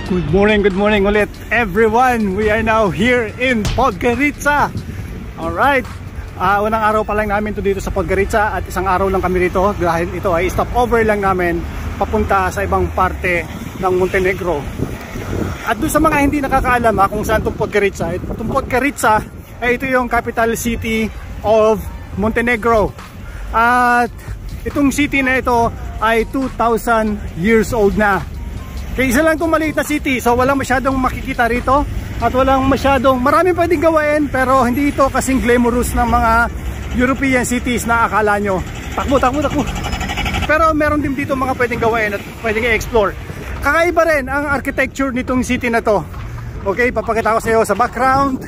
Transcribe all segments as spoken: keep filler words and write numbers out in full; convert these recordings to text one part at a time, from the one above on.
Good morning, good morning ulit everyone. We are now here in Podgorica. Alright, uh, unang araw pa lang namin to dito sa Podgorica at isang araw lang kami dito dahil ito ay stopover lang namin papunta sa ibang parte ng Montenegro. At doon sa mga hindi nakakaalam ha, kung saan itong Podgorica, itong Podgorica ay ito yung capital city of Montenegro. At itong city na ito ay two thousand years old na. Kaya isa lang itong maliit na city, so walang masyadong makikita rito at walang masyadong, maraming pwedeng gawain pero hindi ito kasing glamorous ng mga European cities na akala nyo. Takbo, takbo, takbo. Pero meron din dito mga pwedeng gawain at pwedeng i-explore. Kakaiba rin ang architecture nitong city na to. Okay, papakita ko sa iyo sa background.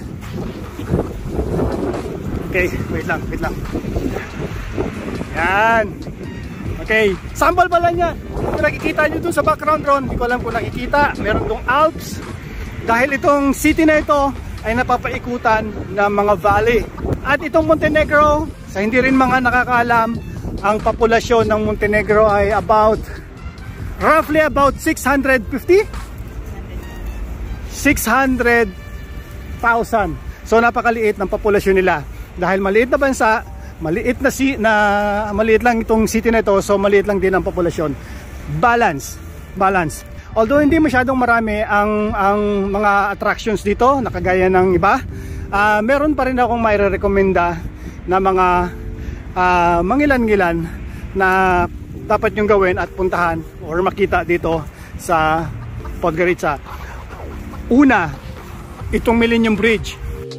Okay, wait lang, wait lang. Yan. Okay, sambal pala niya. Kung nakikita nyo dun sa background ron, hindi ko alam kung nakikita, meron dong Alps. Dahil itong city na ito ay napapaikutan ng mga valley. At itong Montenegro, sa hindi rin mga nakakaalam, ang populasyon ng Montenegro ay about, roughly about six hundred fifty? six hundred thousand. So napakaliit ng populasyon nila. Dahil maliit na bansa, maliit na si na maliit lang itong city na ito, so maliit lang din ang populasyon. Balance, balance. Although hindi masyadong marami ang ang mga attractions dito, nakagaya ng iba, uh, meron pa rin akong mairerekomenda na mga uh, mangilan-ngilan na dapat nyong gawin at puntahan or makita dito sa Podgorica. Una, itong Millennium Bridge.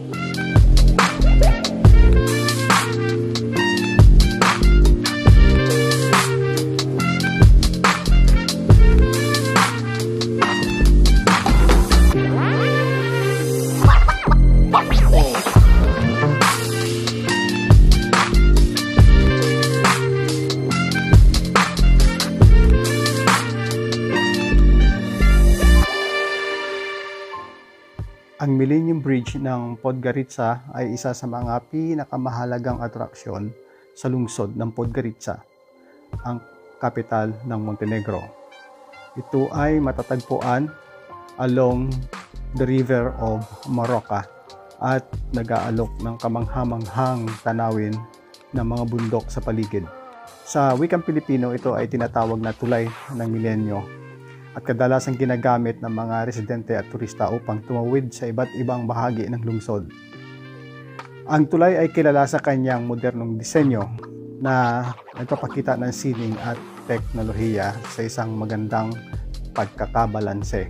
Ang Millennium Bridge ng Podgorica ay isa sa mga pinakamahalagang atraksyon sa lungsod ng Podgorica, ang kapital ng Montenegro. Ito ay matatagpuan along the river of Morocco at nag-aalok ng kamanghamanghang tanawin ng mga bundok sa paligid. Sa wikang Pilipino, ito ay tinatawag na tulay ng milenyo at kadalasang ginagamit ng mga residente at turista upang tumawid sa iba't ibang bahagi ng lungsod. Ang tulay ay kilala sa kanyang modernong disenyo na nagpapakita ng sining at teknolohiya sa isang magandang pagkakabalanse.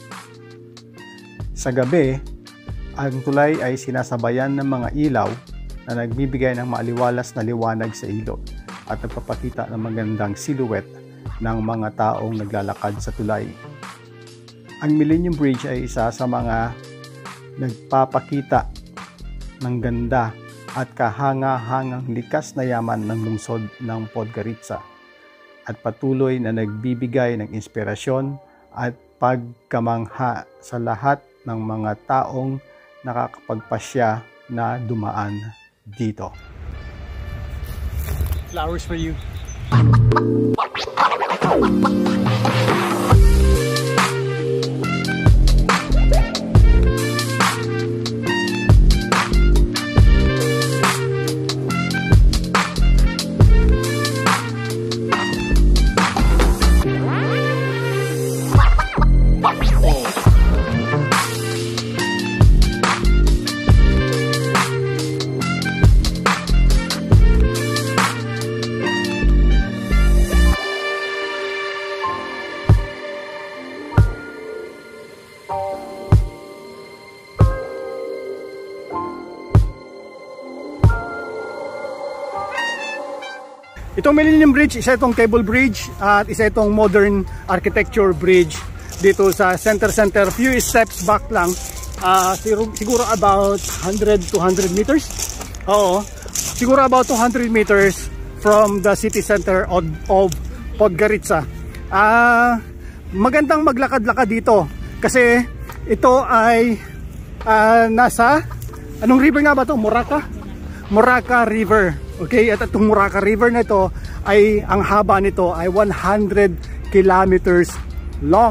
Sa gabi, ang tulay ay sinasabayan ng mga ilaw na nagbibigay ng maaliwalas na liwanag sa ilog at nagpapakita ng magandang silhouette ng mga taong naglalakad sa tulay. Ang Millennium Bridge ay isa sa mga nagpapakita ng ganda at kahanga-hangang likas na yaman ng lungsod ng Podgorica at patuloy na nagbibigay ng inspirasyon at pagkamangha sa lahat ng mga taong nakakapagpasya na dumaan dito. Flowers for you. Itong Millennium Bridge, isa itong cable bridge at isa itong modern architecture bridge dito sa center center. Few steps back lang, uh, siguro about one hundred to two hundred meters. Oo, siguro about two hundred meters from the city center of, of Podgorica. Uh, magandang maglakad-lakad dito kasi ito ay uh, nasa, anong river nga ba ito? Morocco? Morocco River. Okay, at itong Morocco River na ito ay ang haba nito ay one hundred kilometers long.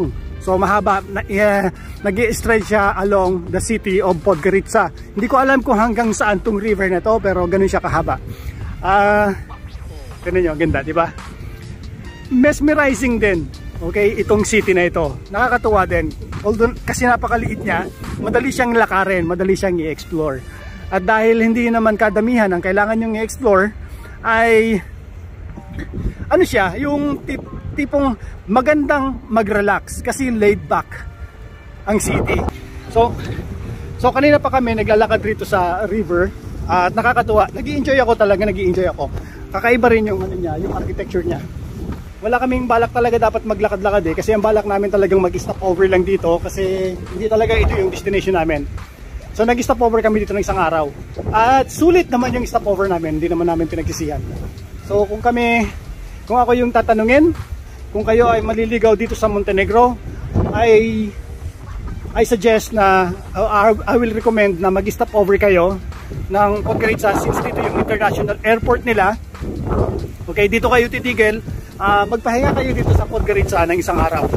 So mahaba, na, uh, nag-i-stretch siya along the city of Podgorica. Hindi ko alam kung hanggang saan tong river na to, pero ganun siya kahaba. Ah, uh, ganun nyo, ganda, di ba? Mesmerizing din, okay, itong city na ito. Nakakatuwa din. Although, kasi napakaliit niya, madali siyang lakarin, madali siyang i-explore. At dahil hindi naman kadamihan ang kailangan nyong i-explore, ay ano siya, yung tip, tipong magandang mag-relax kasi laid back ang city. So, so kanina pa kami naglalakad rito sa river at nakakatuwa. Nag-i-enjoy ako talaga, nag-i-enjoy ako. Kakaiba rin yung ano niya, yung architecture niya. Wala kaming balak talaga dapat maglakad-lakad eh, kasi ang balak namin talagang mag-stop over lang dito kasi hindi talaga ito yung destination namin. So nag-stop over kami dito ng isang araw. At sulit naman yung stop over namin, hindi naman namin pinagsisihan. So kung kami, kung ako yung tatanungin, kung kayo ay maliligaw dito sa Montenegro, ay I suggest na uh, I will recommend na mag-stop over kayo ng Podgorica since dito yung international airport nila. Okay, dito kayo titigil, uh, magpahinga kayo dito sa Podgorica ng isang araw.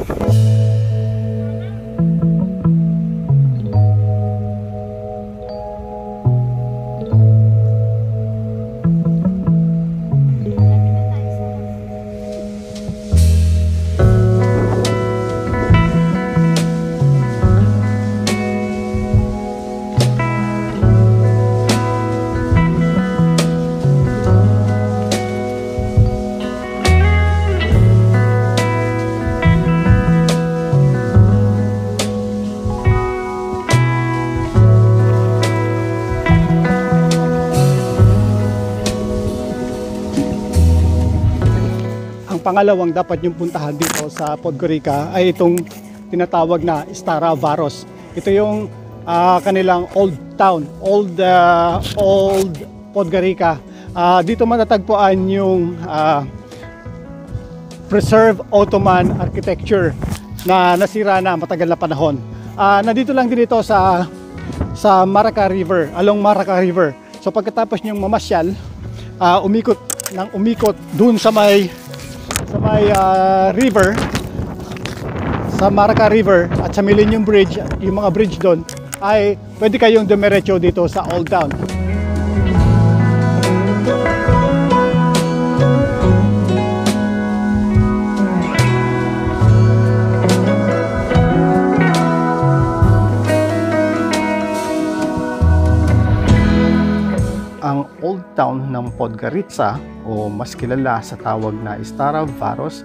Pangalawang dapat yung puntahan dito sa Podgorica ay itong tinatawag na Stara Varos. Ito yung uh, kanilang old town, old uh, old Podgorica. Uh, dito matatagpuan yung uh, preserved Ottoman architecture na nasira na matagal na panahon. Uh, nandito lang din ito sa sa Maraca River, along Maraca River. So pagkatapos niyong mamasyal, uh, umikot ng umikot dun sa may sa may uh, river, sa Maraca River at sa Millennium Bridge, yung mga bridge doon, ay pwede kayong dumiretso dito sa Old Town. Ang Old Town ng Podgorica o mas kilala sa tawag na Stara Varos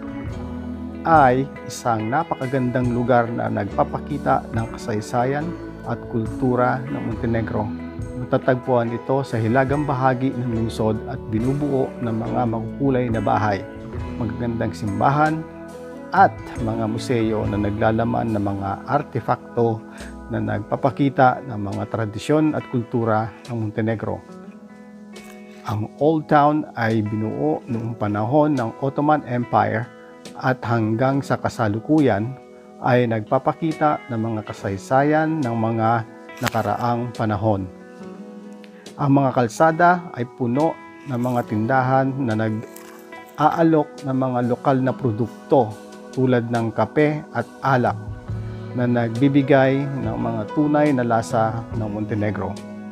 ay isang napakagandang lugar na nagpapakita ng kasaysayan at kultura ng Montenegro. Matatagpuan ito sa hilagang bahagi ng lungsod at binubuo ng mga makukulay na bahay, magagandang simbahan at mga museo na naglalaman ng mga artefakto na nagpapakita ng mga tradisyon at kultura ng Montenegro. Ang Old Town ay binuo noong panahon ng Ottoman Empire at hanggang sa kasalukuyan ay nagpapakita ng mga kasaysayan ng mga nakaraang panahon. Ang mga kalsada ay puno ng mga tindahan na nag-aalok ng mga lokal na produkto tulad ng kape at alak na nagbibigay ng mga tunay na lasa ng Montenegro.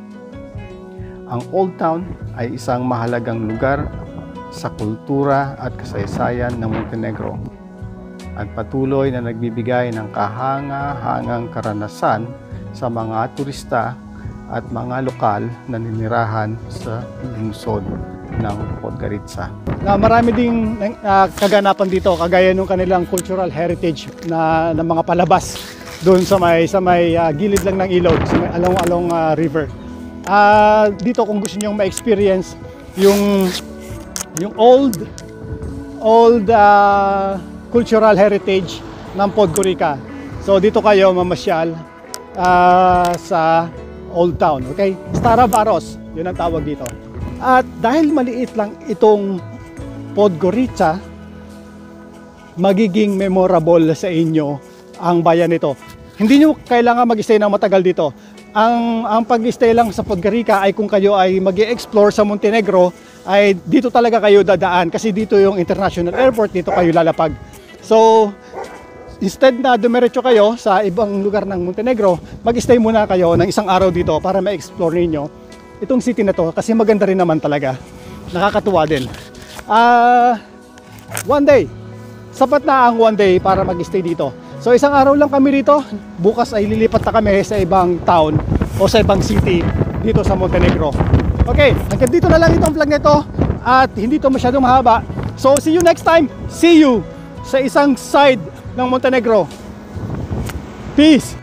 Ang Old Town ay isang mahalagang lugar sa kultura at kasaysayan ng Montenegro at patuloy na nagbibigay ng kahanga-hangang karanasan sa mga turista at mga lokal na ninirahan sa lungsod ng Podgorica. Na marami ding uh, kaganapan dito kagaya ng kanilang cultural heritage na ng mga palabas doon sa may sa may uh, gilid lang ng ilog sa may along-along uh, river. Uh, dito kung gusto niyo ma-experience yung yung old old uh, cultural heritage ng Podgorica. So dito kayo mamasyal uh, sa Old Town, okay? Stara Varos, yun ang tawag dito. At dahil maliit lang itong Podgorica, magiging memorable sa inyo ang bayan nito. Hindi nyo kailangan mag-stay ng matagal dito. Ang, ang pag-stay lang sa Podgorica ay kung kayo ay mag-i-explore sa Montenegro, ay dito talaga kayo dadaan kasi dito yung international airport, dito kayo lalapag. So, instead na dumiretso kayo sa ibang lugar ng Montenegro, mag-stay muna kayo ng isang araw dito para ma-explore ninyo itong city na to, kasi maganda rin naman talaga, nakakatuwa din. Ah, uh, one day, sapat na ang one day para mag-stay dito. So isang araw lang kami rito, bukas ay lilipat na kami sa ibang town o sa ibang city dito sa Montenegro. Okay, hanggang dito na lang itong vlog nito at hindi to masyadong mahaba. So see you next time. See you sa isang side ng Montenegro. Peace!